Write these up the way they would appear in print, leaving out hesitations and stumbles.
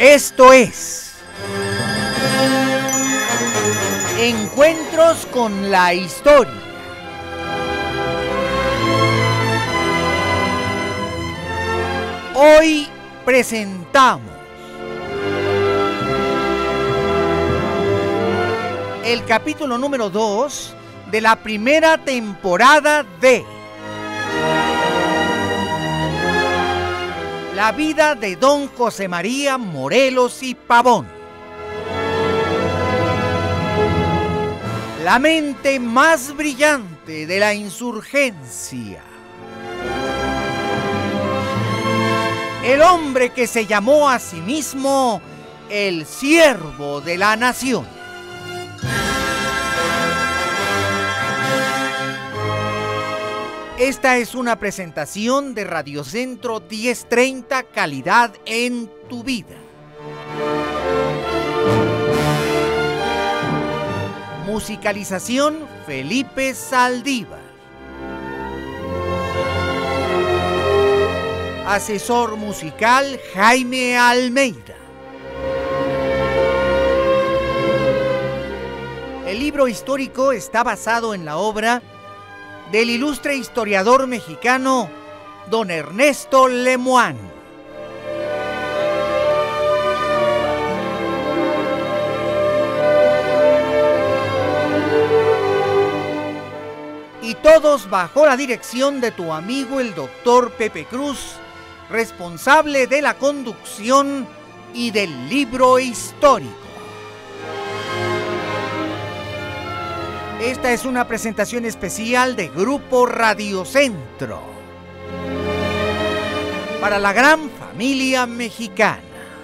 Esto es Encuentros con la Historia. Hoy presentamos el capítulo número 2 de la primera temporada de La vida de don José María Morelos y Pavón, la mente más brillante de la insurgencia, el hombre que se llamó a sí mismo el siervo de la nación. Esta es una presentación de Radiocentro 1030, calidad en tu vida. Musicalización Felipe Saldívar. Asesor musical Jaime Almeida. El libro histórico está basado en la obra del ilustre historiador mexicano don Ernesto Lemoine. Y todos bajo la dirección de tu amigo el doctor Pepe Cruz, responsable de la conducción y del libro histórico. Esta es una presentación especial de Grupo Radiocentro para la gran familia mexicana.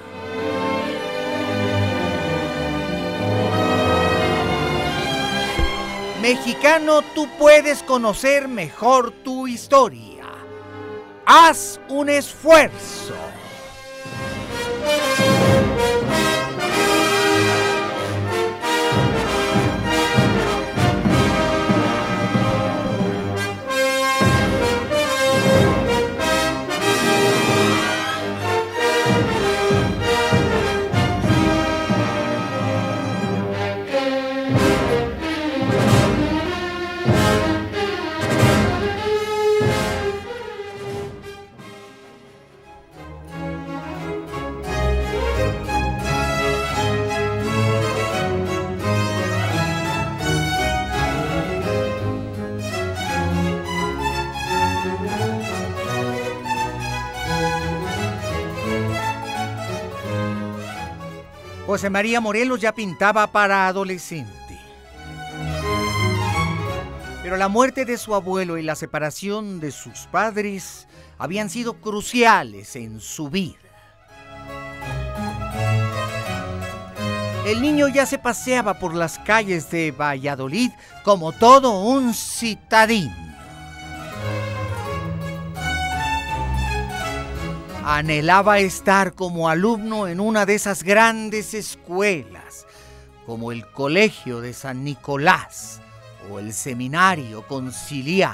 Mexicano, tú puedes conocer mejor tu historia. Haz un esfuerzo. José María Morelos ya pintaba para adolescente. Pero la muerte de su abuelo y la separación de sus padres habían sido cruciales en su vida. El niño ya se paseaba por las calles de Valladolid como todo un citadino. Anhelaba estar como alumno en una de esas grandes escuelas, como el Colegio de San Nicolás o el Seminario Conciliar.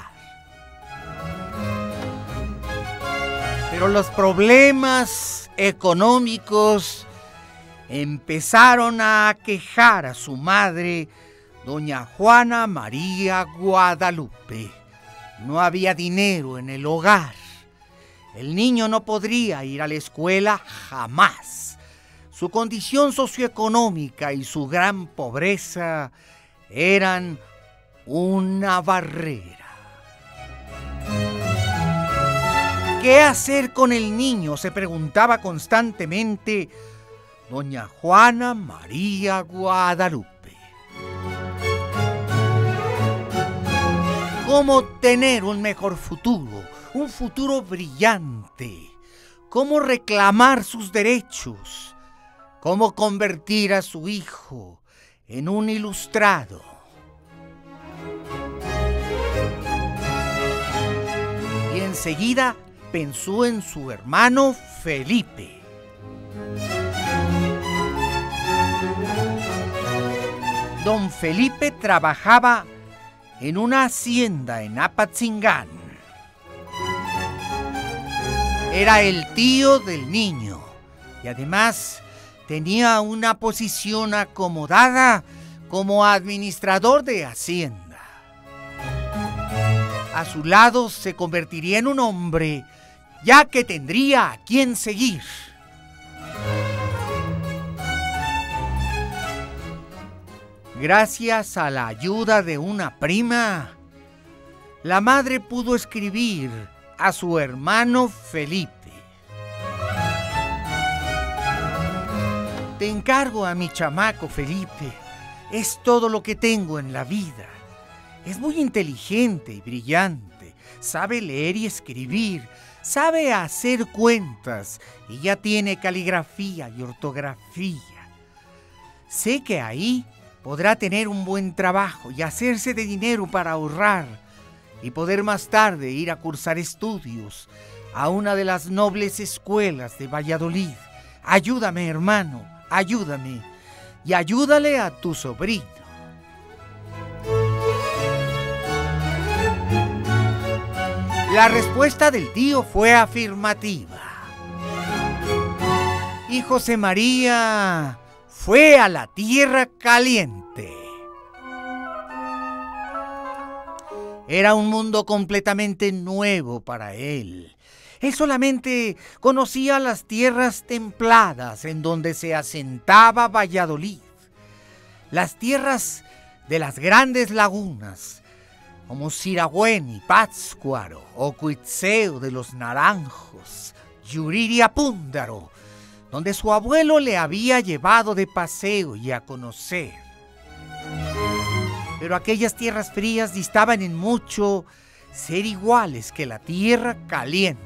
Pero los problemas económicos empezaron a aquejar a su madre, doña Juana María Guadalupe. No había dinero en el hogar. El niño no podría ir a la escuela jamás. Su condición socioeconómica y su gran pobreza eran una barrera. ¿Qué hacer con el niño?, se preguntaba constantemente doña Juana María Guadalupe. ¿Cómo tener un mejor futuro? Un futuro brillante. ¿Cómo reclamar sus derechos? ¿Cómo convertir a su hijo en un ilustrado? Y enseguida pensó en su hermano Felipe. Don Felipe trabajaba en una hacienda en Apatzingán. Era el tío del niño y además tenía una posición acomodada como administrador de Hacienda. A su lado se convertiría en un hombre, ya que tendría a quien seguir. Gracias a la ayuda de una prima, la madre pudo escribir a su hermano Felipe: te encargo a mi chamaco Felipe, es todo lo que tengo en la vida. Es muy inteligente y brillante, sabe leer y escribir, sabe hacer cuentas y ya tiene caligrafía y ortografía. Sé que ahí podrá tener un buen trabajo y hacerse de dinero para ahorrar y poder más tarde ir a cursar estudios a una de las nobles escuelas de Valladolid. Ayúdame, hermano, ayúdame y ayúdale a tu sobrino. La respuesta del tío fue afirmativa. Y José María fue a la tierra caliente. Era un mundo completamente nuevo para él. Él solamente conocía las tierras templadas en donde se asentaba Valladolid. Las tierras de las grandes lagunas, como Siragüen y Pátzcuaro, o Cuitzeo de los Naranjos, Yuriria Púndaro, donde su abuelo le había llevado de paseo y a conocer. Pero aquellas tierras frías distaban en mucho ser iguales que la tierra caliente.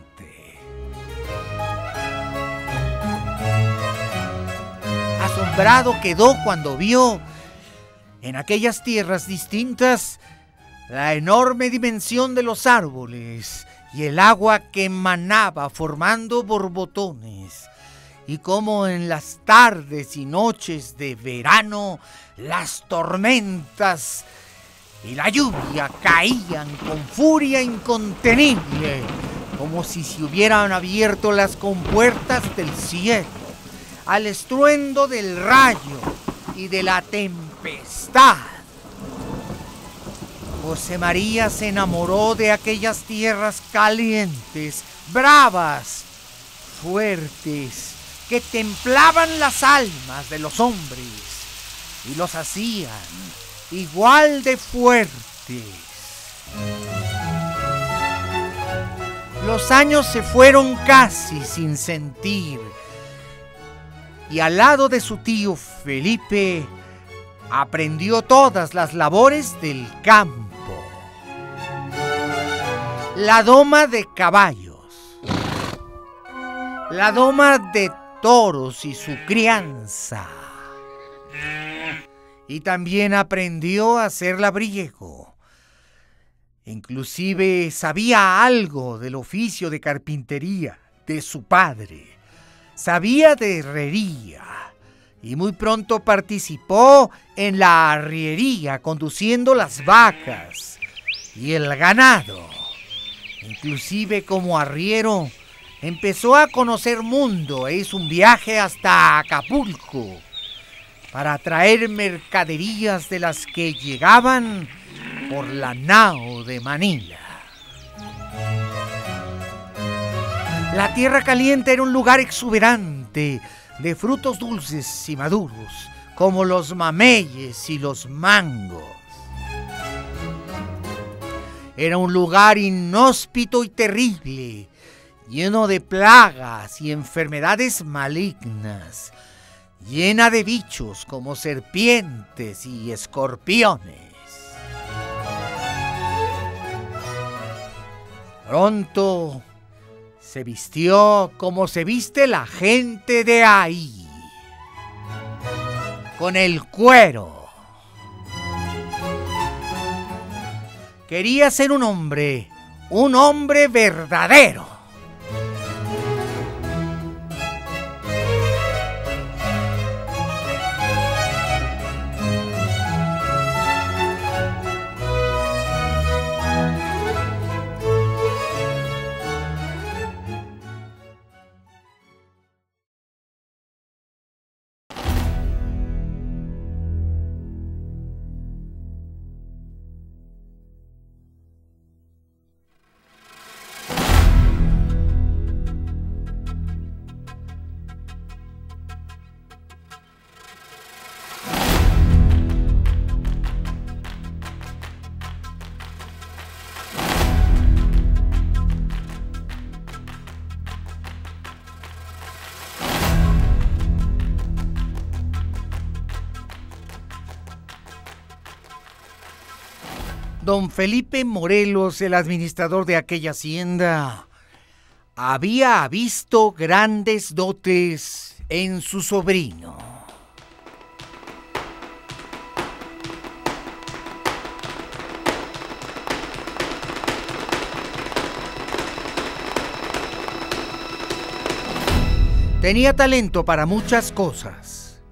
Asombrado quedó cuando vio en aquellas tierras distintas la enorme dimensión de los árboles y el agua que emanaba formando borbotones, y cómo en las tardes y noches de verano las tormentas y la lluvia caían con furia incontenible, como si se hubieran abierto las compuertas del cielo, al estruendo del rayo y de la tempestad. José María se enamoró de aquellas tierras calientes, bravas, fuertes, que templaban las almas de los hombres y los hacían igual de fuertes. Los años se fueron casi sin sentir, y al lado de su tío Felipe aprendió todas las labores del campo. La doma de caballos, la doma de toros y su crianza. Y también aprendió a hacer labriego. Inclusive sabía algo del oficio de carpintería de su padre. Sabía de herrería y muy pronto participó en la arriería conduciendo las vacas y el ganado. Inclusive como arriero empezó a conocer mundo e hizo un viaje hasta Acapulco para traer mercaderías de las que llegaban por la nao de Manila. La tierra caliente era un lugar exuberante de frutos dulces y maduros, como los mameyes y los mangos. Era un lugar inhóspito y terrible, lleno de plagas y enfermedades malignas, llena de bichos como serpientes y escorpiones. Pronto se vistió como se viste la gente de ahí, con el cuero. Quería ser un hombre verdadero. Don Felipe Morelos, el administrador de aquella hacienda, había visto grandes dotes en su sobrino. Tenía talento para muchas cosas.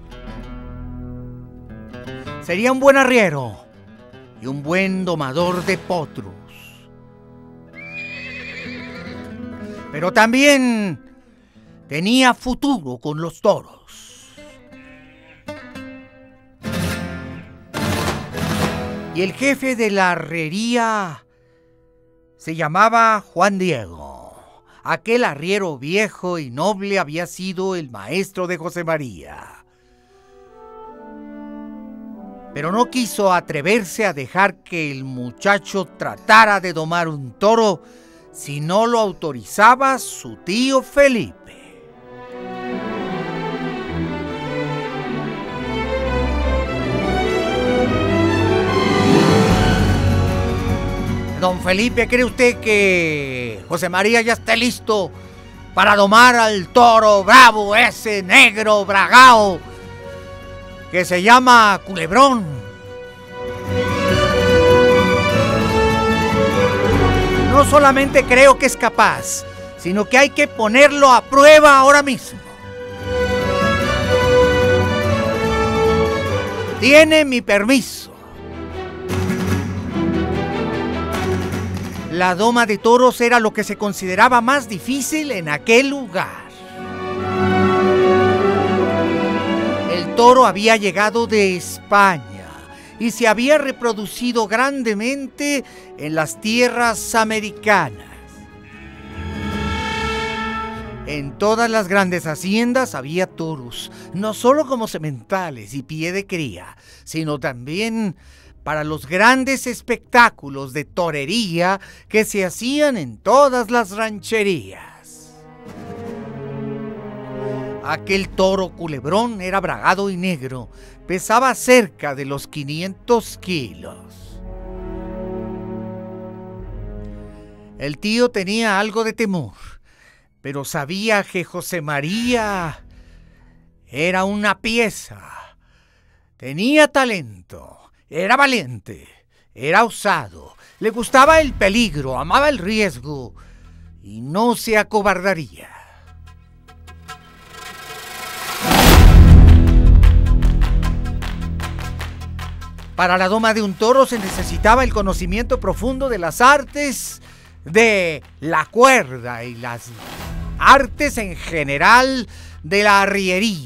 Sería un buen arriero y un buen domador de potros. Pero también tenía futuro con los toros. Y el jefe de la arriería se llamaba Juan Diego. Aquel arriero viejo y noble había sido el maestro de José María. Pero no quiso atreverse a dejar que el muchacho tratara de domar un toro si no lo autorizaba su tío Felipe. Don Felipe, ¿cree usted que José María ya está listo para domar al toro bravo, ese negro bragao que se llama Culebrón? No solamente creo que es capaz, sino que hay que ponerlo a prueba ahora mismo. Tiene mi permiso. La doma de toros era lo que se consideraba más difícil en aquel lugar. El toro había llegado de España y se había reproducido grandemente en las tierras americanas. En todas las grandes haciendas había toros, no solo como sementales y pie de cría, sino también para los grandes espectáculos de torería que se hacían en todas las rancherías. Aquel toro Culebrón era bragado y negro, pesaba cerca de los 500 kilos. El tío tenía algo de temor, pero sabía que José María era una pieza. Tenía talento, era valiente, era osado, le gustaba el peligro, amaba el riesgo y no se acobardaría. Para la doma de un toro se necesitaba el conocimiento profundo de las artes de la cuerda y las artes en general de la arriería.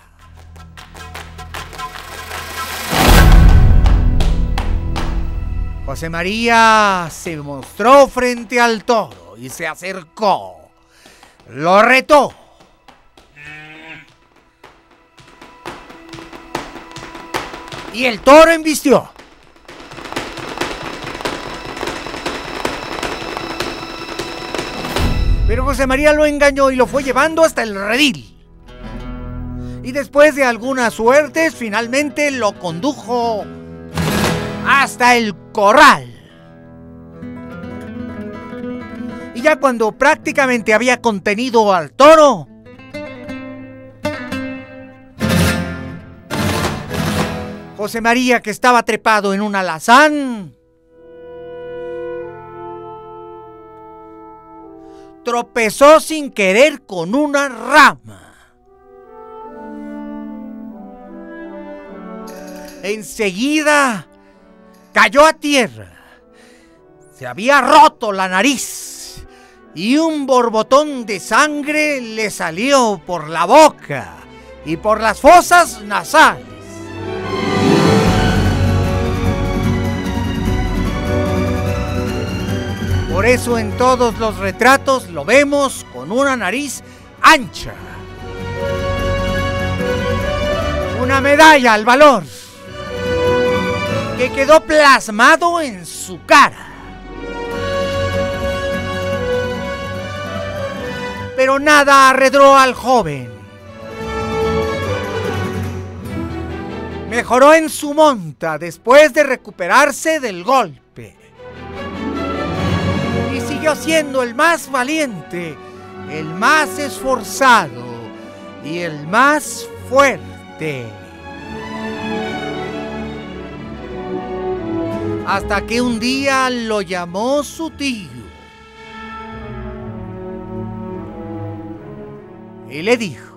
José María se mostró frente al toro y se acercó. Lo retó. Y el toro embistió. Pero José María lo engañó y lo fue llevando hasta el redil. Y después de algunas suertes, finalmente lo condujo hasta el corral. Y ya cuando prácticamente había contenido al toro, José María, que estaba trepado en un alazán, tropezó sin querer con una rama. Enseguida cayó a tierra. Se había roto la nariz y un borbotón de sangre le salió por la boca y por las fosas nasales. Por eso en todos los retratos lo vemos con una nariz ancha. Una medalla al valor que quedó plasmado en su cara. Pero nada arredró al joven. mejoró en su monta después de recuperarse del golpe. Y siguió siendo el más valiente, el más esforzado y el más fuerte. Hasta que un día lo llamó su tío y le dijo: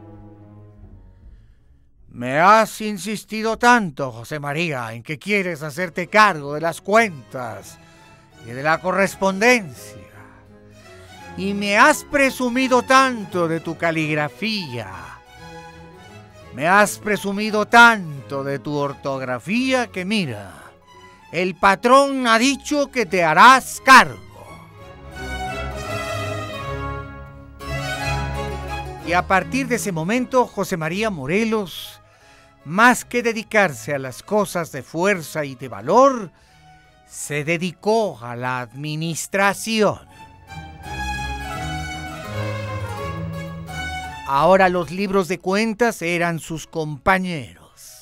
me has insistido tanto, José María, en que quieres hacerte cargo de las cuentas y de la correspondencia, y me has presumido tanto de tu caligrafía, me has presumido tanto de tu ortografía, que mira, el patrón ha dicho que te harás cargo. Y a partir de ese momento, José María Morelos, más que dedicarse a las cosas de fuerza y de valor, se dedicó a la administración. Ahora los libros de cuentas eran sus compañeros.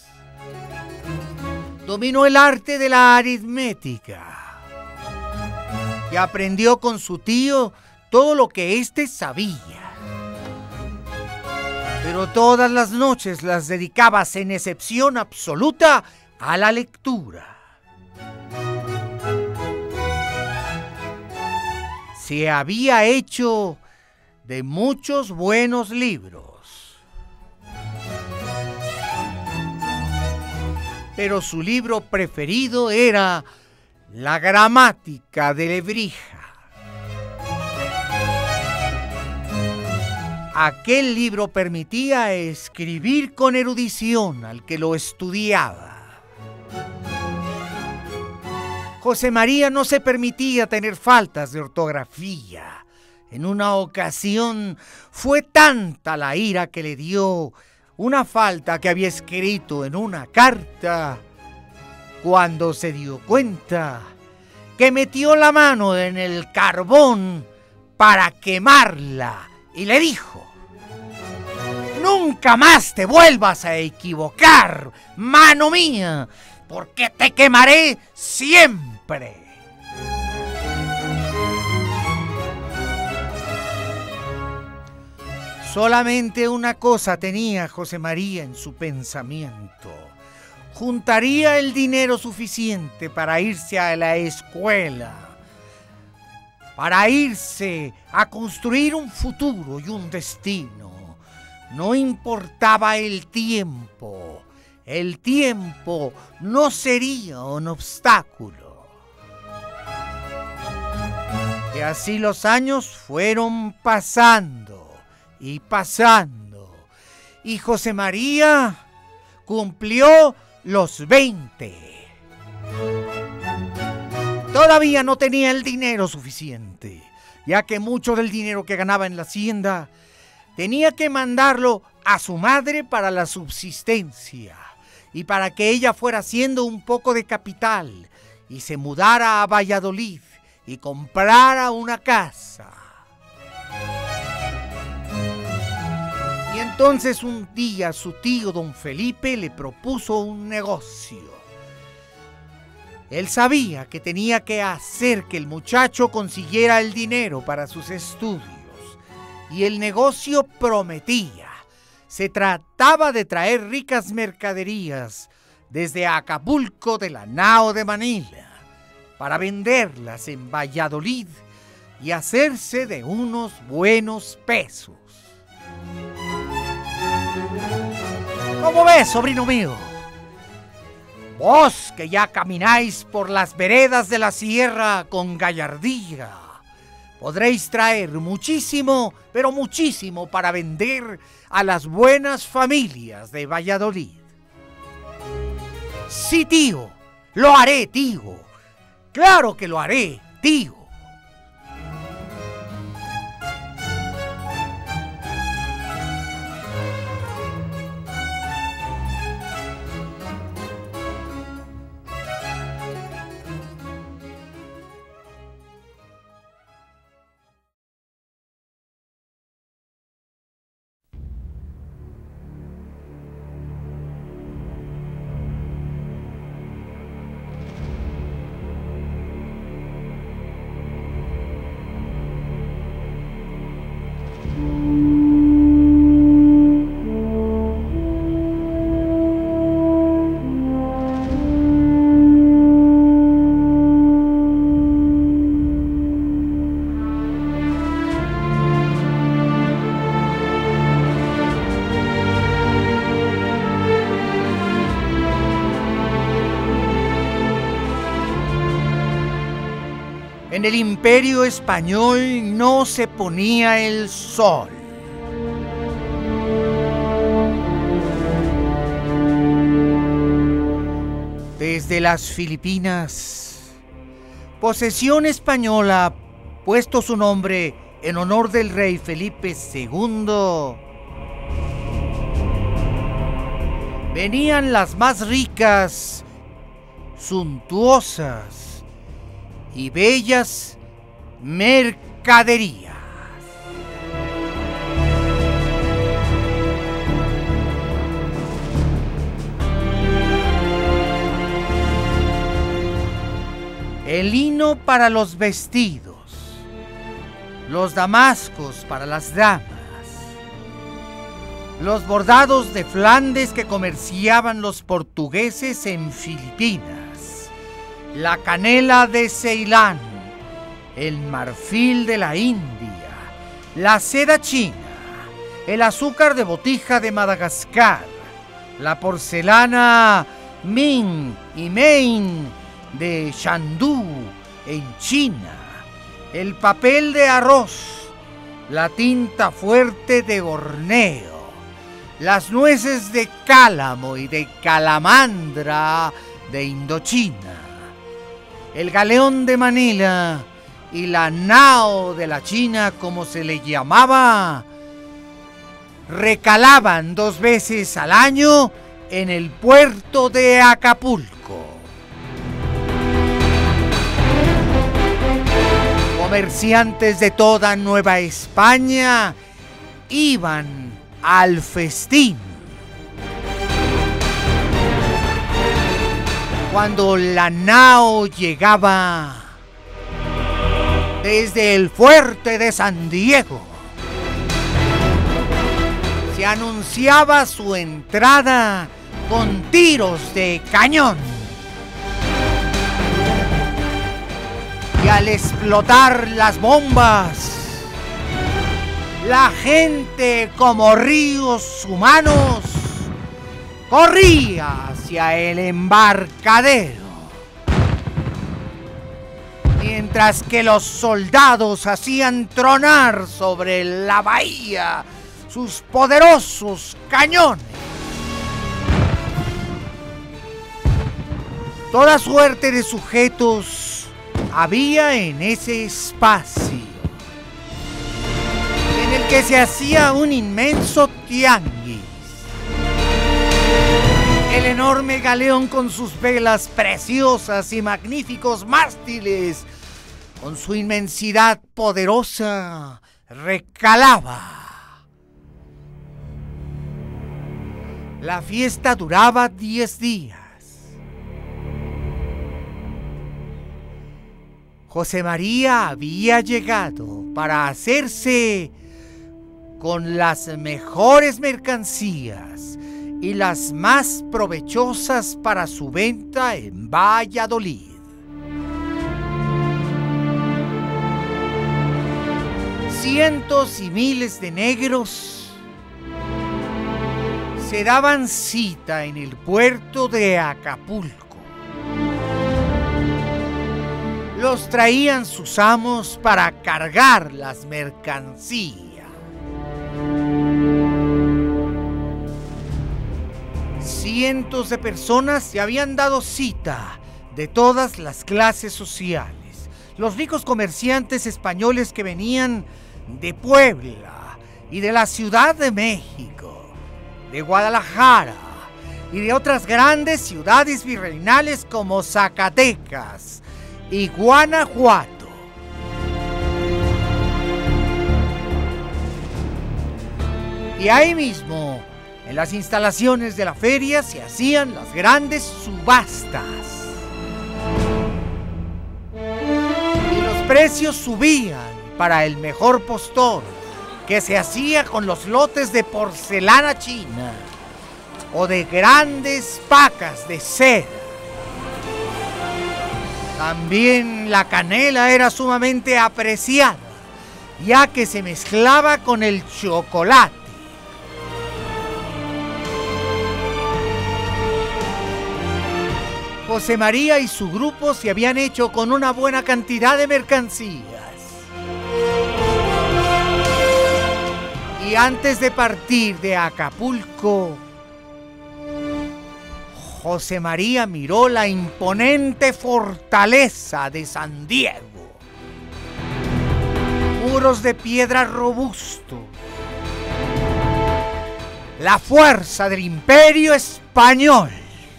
Dominó el arte de la aritmética y aprendió con su tío todo lo que éste sabía. Pero todas las noches las dedicaba sin excepción absoluta a la lectura. Se había hecho de muchos buenos libros, pero su libro preferido era La gramática de Lebrija. Aquel libro permitía escribir con erudición al que lo estudiaba. José María no se permitía tener faltas de ortografía. En una ocasión fue tanta la ira que le dio una falta que había escrito en una carta, cuando se dio cuenta, que metió la mano en el carbón para quemarla y le dijo: nunca más te vuelvas a equivocar, mano mía, porque te quemaré siempre. Solamente una cosa tenía José María en su pensamiento: juntaría el dinero suficiente para irse a la escuela, para irse a construir un futuro y un destino. No importaba el tiempo no sería un obstáculo. Y así los años fueron pasando y pasando, y José María cumplió los 20. Todavía no tenía el dinero suficiente, ya que mucho del dinero que ganaba en la hacienda tenía que mandarlo a su madre para la subsistencia y para que ella fuera haciendo un poco de capital y se mudara a Valladolid y comprara una casa. Y entonces un día su tío don Felipe le propuso un negocio. Él sabía que tenía que hacer que el muchacho consiguiera el dinero para sus estudios, y el negocio prometía. Se trataba de traer ricas mercaderías desde Acapulco de la nao de Manila para venderlas en Valladolid y hacerse de unos buenos pesos. ¿Cómo ves, sobrino mío? Vos que ya camináis por las veredas de la sierra con gallardía, podréis traer muchísimo, pero muchísimo para vender a las buenas familias de Valladolid. Sí, tío, lo haré, tío. Claro que lo haré, tío. En el Imperio Español no se ponía el sol. Desde las Filipinas, posesión española, puesto su nombre en honor del rey Felipe II, venían las más ricas, suntuosas y bellas mercaderías. El lino para los vestidos, los damascos para las damas, los bordados de Flandes que comerciaban los portugueses en Filipinas, la canela de Ceilán, el marfil de la India, la seda china, el azúcar de botija de Madagascar, la porcelana Ming y Main de Shandú en China, el papel de arroz, la tinta fuerte de Borneo, las nueces de cálamo y de calamandra de Indochina, el galeón de Manila y la nao de la China, como se le llamaba, recalaban 2 veces al año en el puerto de Acapulco. Comerciantes de toda Nueva España iban al festín. Cuando la nao llegaba desde el fuerte de San Diego, se anunciaba su entrada con tiros de cañón. Y al explotar las bombas, la gente, como ríos humanos, corría hacia el embarcadero, mientras que los soldados hacían tronar sobre la bahía sus poderosos cañones. Toda suerte de sujetos había en ese espacio, en el que se hacía un inmenso tianguis. El enorme galeón con sus velas preciosas y magníficos mástiles, con su inmensidad poderosa, recalaba. La fiesta duraba 10 días. José María había llegado para hacerse con las mejores mercancías y las más provechosas para su venta en Valladolid. Cientos y miles de negros se daban cita en el puerto de Acapulco. Los traían sus amos para cargar las mercancías. Cientos de personas se habían dado cita de todas las clases sociales. Los ricos comerciantes españoles que venían de Puebla y de la Ciudad de México, de Guadalajara y de otras grandes ciudades virreinales como Zacatecas y Guanajuato. Y ahí mismo, en las instalaciones de la feria, se hacían las grandes subastas. Y los precios subían para el mejor postor, que se hacía con los lotes de porcelana china o de grandes pacas de seda. También la canela era sumamente apreciada, ya que se mezclaba con el chocolate. José María y su grupo se habían hecho con una buena cantidad de mercancías. Y antes de partir de Acapulco, José María miró la imponente fortaleza de San Diego. Muros de piedra robusto. La fuerza del Imperio Español.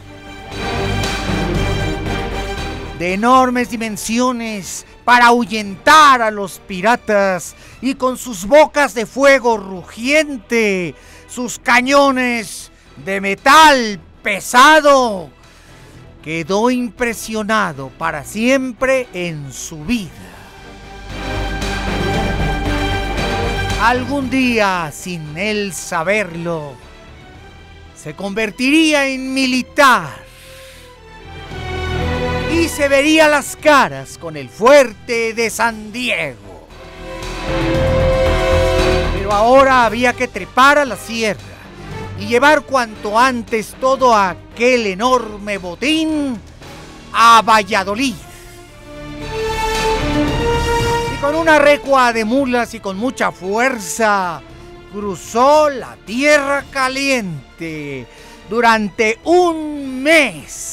De enormes dimensiones para ahuyentar a los piratas y con sus bocas de fuego rugiente, sus cañones de metal pesado, quedó impresionado para siempre en su vida. Algún día, sin él saberlo, se convertiría en militar y se vería las caras con el fuerte de San Diego. Pero ahora había que trepar a la sierra y llevar cuanto antes todo aquel enorme botín a Valladolid. Y con una recua de mulas y con mucha fuerza, cruzó la tierra caliente durante un mes.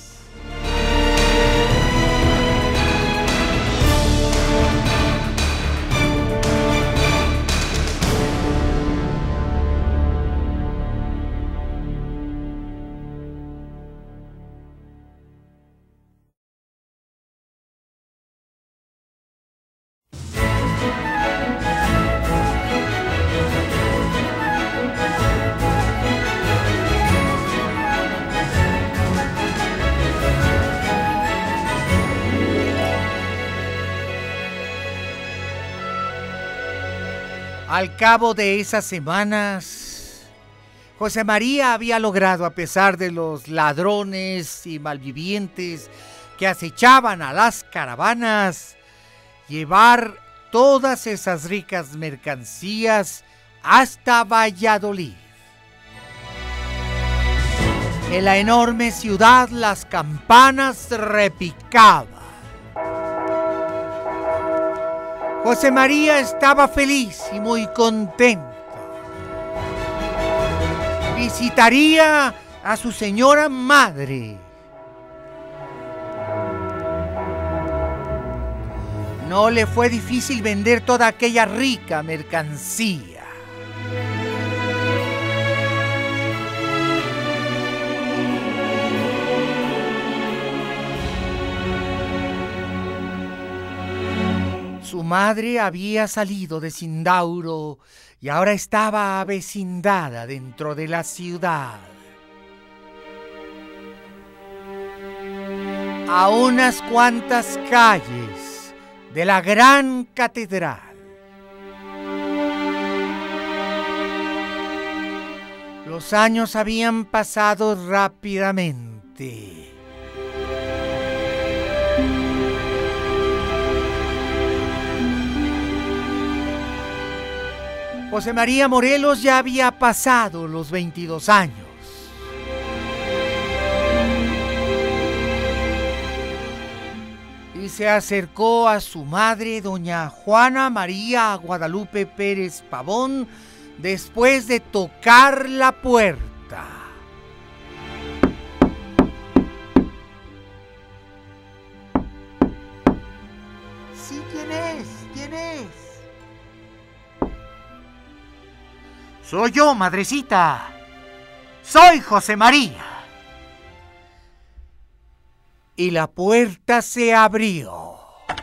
Al cabo de esas semanas, José María había logrado, a pesar de los ladrones y malvivientes que acechaban a las caravanas, llevar todas esas ricas mercancías hasta Valladolid. En la enorme ciudad las campanas repicaban. José María estaba feliz y muy contento. Visitaría a su señora madre. No le fue difícil vender toda aquella rica mercancía. Su madre había salido de Cindauro y ahora estaba avecindada dentro de la ciudad. A unas cuantas calles de la gran catedral. Los años habían pasado rápidamente. José María Morelos ya había pasado los 22 años. Y se acercó a su madre, doña Juana María Guadalupe Pérez Pavón, después de tocar la puerta. Sí, ¿quién es? ¿Quién es? Soy yo, madrecita. Soy José María. Y la puerta se abrió.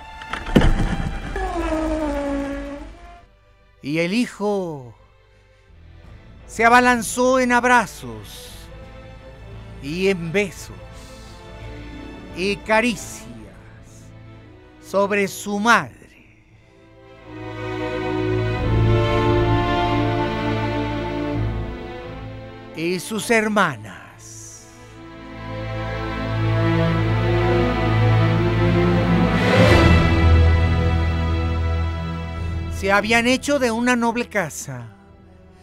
Y el hijo se abalanzó en abrazos y en besos y caricias sobre su madre. Y sus hermanas. Se habían hecho de una noble casa,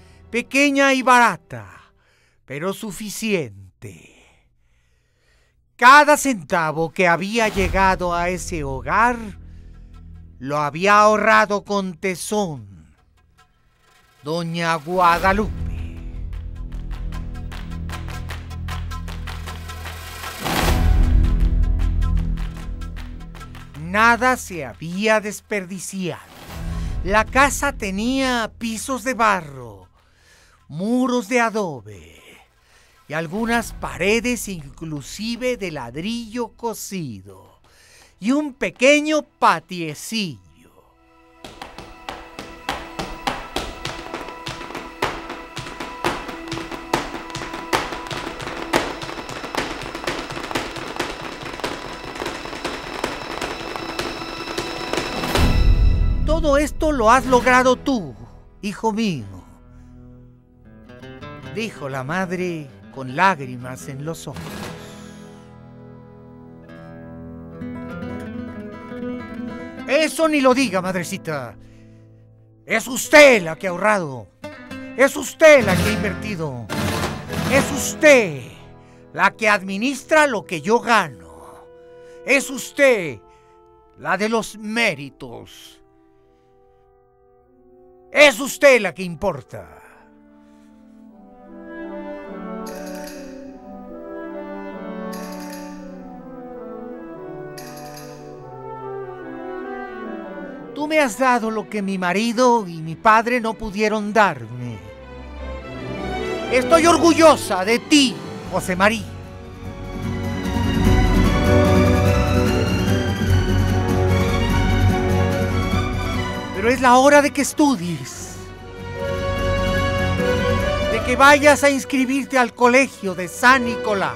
pequeña y barata, pero suficiente. Cada centavo que había llegado a ese hogar lo había ahorrado con tesón doña Guadalupe. Nada se había desperdiciado. La casa tenía pisos de barro, muros de adobe y algunas paredes inclusive de ladrillo cocido y un pequeño patiecillo. Todo esto lo has logrado tú, hijo mío, dijo la madre con lágrimas en los ojos. Eso ni lo diga, madrecita. Es usted la que ha ahorrado. Es usted la que ha invertido. Es usted la que administra lo que yo gano. Es usted la de los méritos. Es usted la que importa. Tú me has dado lo que mi marido y mi padre no pudieron darme. Estoy orgullosa de ti, José María. Pero es la hora de que estudies, de que vayas a inscribirte al colegio de San Nicolás.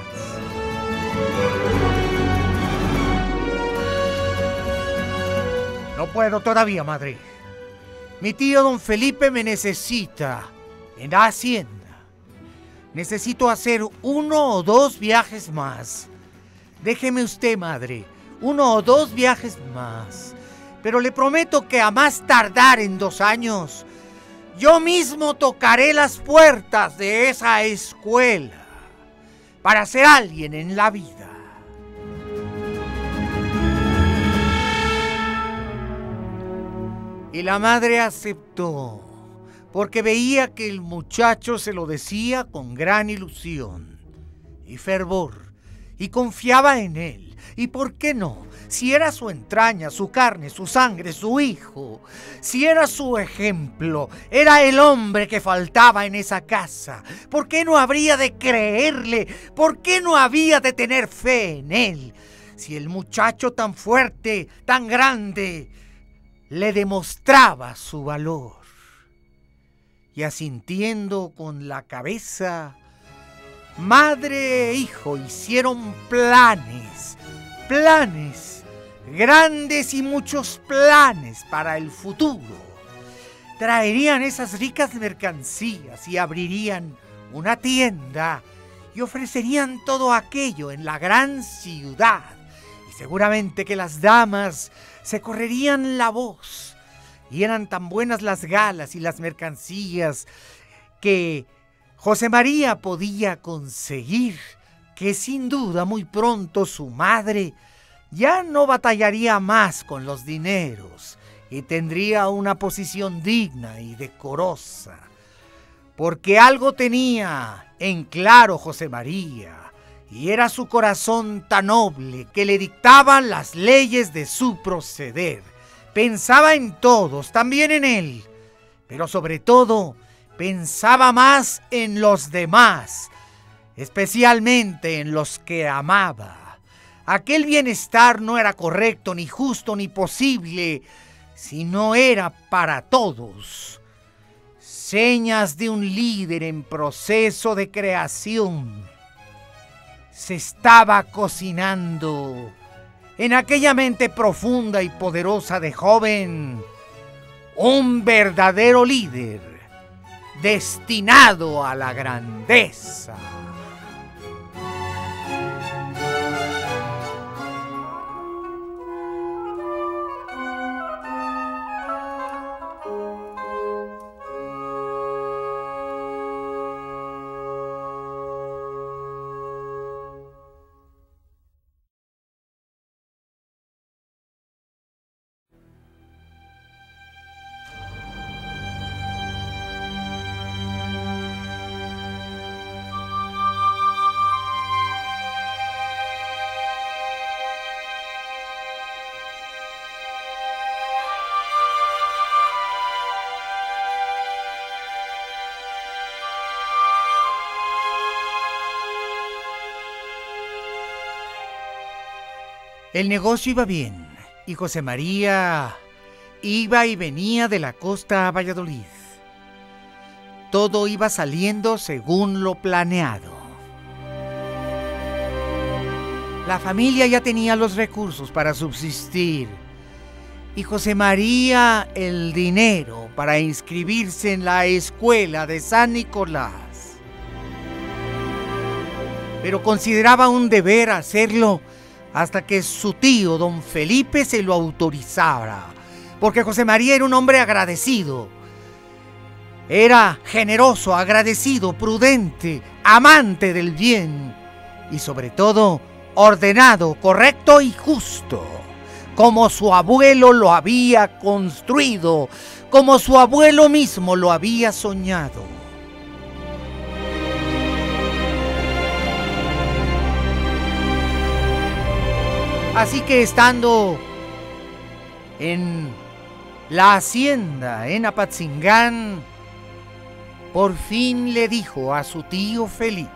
No puedo todavía, madre. Mi tío don Felipe me necesita en la hacienda. Necesito hacer 1 o 2 viajes más. Déjeme usted, madre, 1 o 2 viajes más. Pero le prometo que a más tardar en 2 años, yo mismo tocaré las puertas de esa escuela para ser alguien en la vida. Y la madre aceptó, porque veía que el muchacho se lo decía con gran ilusión y fervor, y confiaba en él. ¿Y por qué no? Si era su entraña, su carne, su sangre, su hijo, si era su ejemplo, era el hombre que faltaba en esa casa, ¿por qué no habría de creerle? ¿Por qué no había de tener fe en él? Si el muchacho tan fuerte, tan grande, le demostraba su valor. Y asintiendo con la cabeza, madre e hijo hicieron planes, grandes y muchos planes para el futuro. Traerían esas ricas mercancías y abrirían una tienda y ofrecerían todo aquello en la gran ciudad. Y seguramente que las damas se correrían la voz y eran tan buenas las galas y las mercancías que José María podía conseguir que sin duda muy pronto su madre ya no batallaría más con los dineros y tendría una posición digna y decorosa, porque algo tenía en claro José María, y era su corazón tan noble que le dictaban las leyes de su proceder. Pensaba en todos, también en él, pero sobre todo pensaba más en los demás, especialmente en los que amaba. Aquel bienestar no era correcto, ni justo, ni posible, si no era para todos. Señas de un líder en proceso de creación. Se estaba cocinando en aquella mente profunda y poderosa de joven un verdadero líder destinado a la grandeza. El negocio iba bien y José María iba y venía de la costa a Valladolid. Todo iba saliendo según lo planeado. La familia ya tenía los recursos para subsistir y José María el dinero para inscribirse en la escuela de San Nicolás. Pero consideraba un deber hacerlo hasta que su tío, don Felipe, se lo autorizara, porque José María era un hombre agradecido. Era generoso, agradecido, prudente, amante del bien y sobre todo ordenado, correcto y justo, como su abuelo lo había construido, como su abuelo mismo lo había soñado. Así que estando en la hacienda en Apatzingán, por fin le dijo a su tío Felipe: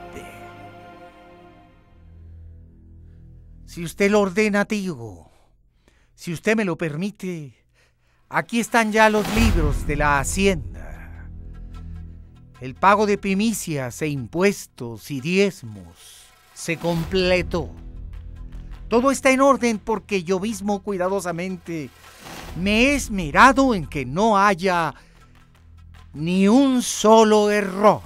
si usted lo ordena, tío, si usted me lo permite, aquí están ya los libros de la hacienda. El pago de primicias e impuestos y diezmos se completó. Todo está en orden porque yo mismo cuidadosamente me he esmerado en que no haya ni un solo error.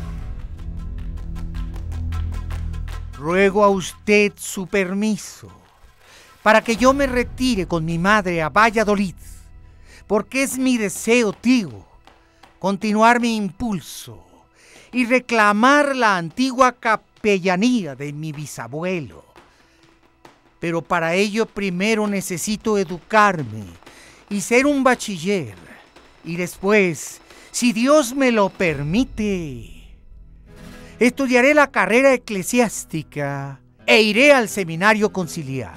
Ruego a usted su permiso para que yo me retire con mi madre a Valladolid, porque es mi deseo, tío, continuar mi impulso y reclamar la antigua capellanía de mi bisabuelo. Pero para ello primero necesito educarme y ser un bachiller. Y después, si Dios me lo permite, estudiaré la carrera eclesiástica e iré al seminario conciliar.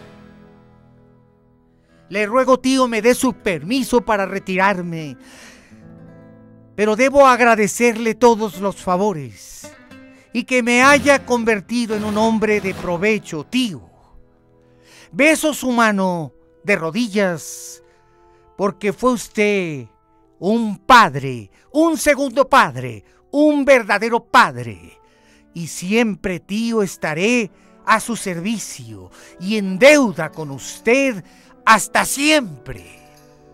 Le ruego, tío, me dé su permiso para retirarme, pero debo agradecerle todos los favores y que me haya convertido en un hombre de provecho, tío. Beso su mano de rodillas, porque fue usted un padre, un segundo padre, un verdadero padre. Y siempre, tío, estaré a su servicio y en deuda con usted hasta siempre.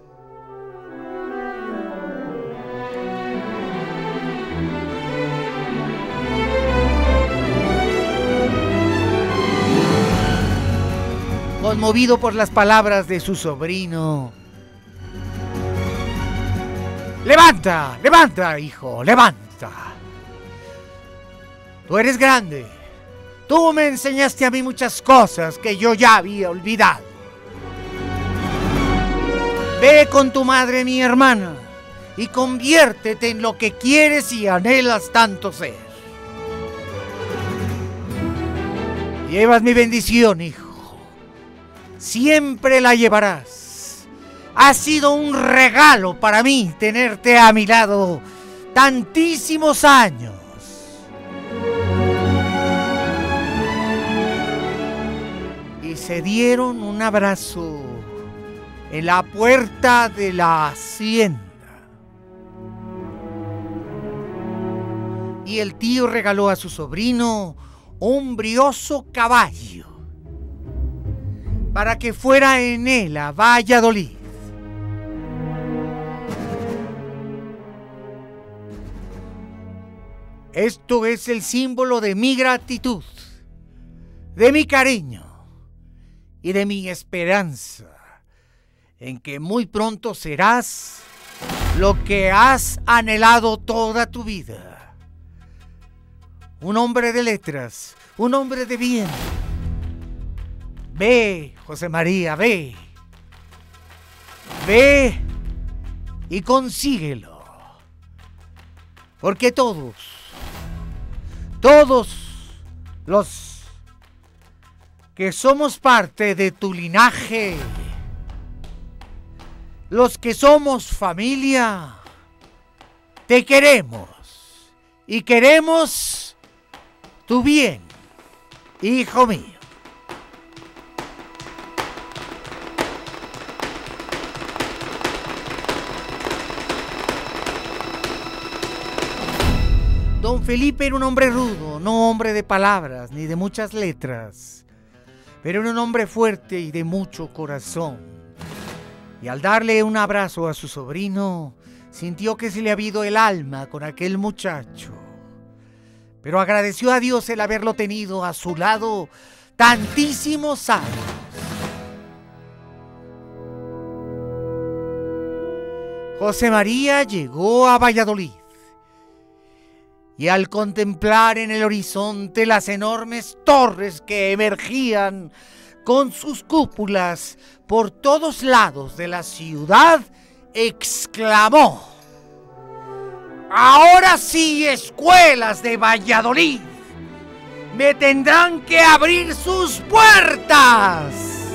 Conmovido por las palabras de su sobrino: ¡levanta, levanta, hijo, levanta! Tú eres grande. Tú me enseñaste a mí muchas cosas que yo ya había olvidado. Ve con tu madre, mi hermana, y conviértete en lo que quieres y anhelas tanto ser. Llevas mi bendición, hijo. Siempre la llevarás. Ha sido un regalo para mí tenerte a mi lado tantísimos años. Y se dieron un abrazo en la puerta de la hacienda. Y el tío regaló a su sobrino un brioso caballo para que fuera en él a Valladolid. Esto es el símbolo de mi gratitud, de mi cariño y de mi esperanza en que muy pronto serás lo que has anhelado toda tu vida. Un hombre de letras, un hombre de bien. Ve, José María, ve. Ve y consíguelo. Porque todos los que somos parte de tu linaje, los que somos familia, te queremos y queremos tu bien, hijo mío. Felipe era un hombre rudo, no hombre de palabras ni de muchas letras, pero era un hombre fuerte y de mucho corazón. Y al darle un abrazo a su sobrino, sintió que se le había ido el alma con aquel muchacho. Pero agradeció a Dios el haberlo tenido a su lado tantísimos años. José María llegó a Valladolid y al contemplar en el horizonte las enormes torres que emergían con sus cúpulas por todos lados de la ciudad, exclamó: «Ahora sí, escuelas de Valladolid, me tendrán que abrir sus puertas».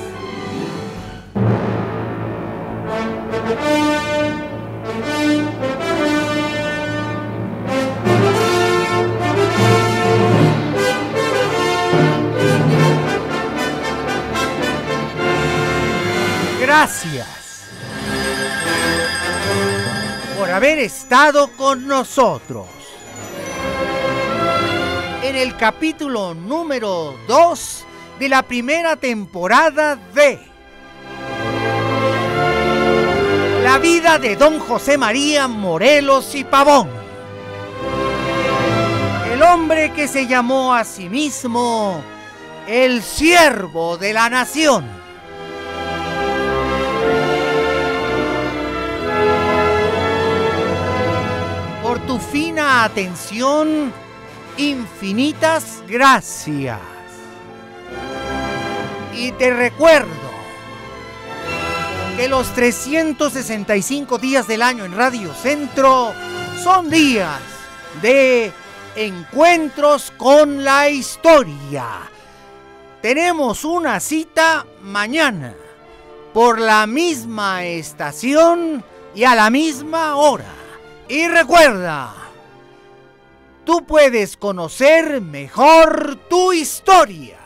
Gracias por haber estado con nosotros en el capítulo número 2 de la primera temporada de La vida de don José María Morelos y Pavón, el hombre que se llamó a sí mismo el siervo de la nación. Por tu fina atención, infinitas gracias. Y te recuerdo que los 365 días del año en Radio Centro son días de encuentros con la historia. Tenemos una cita mañana por la misma estación y a la misma hora. Y recuerda, tú puedes conocer mejor tu historia.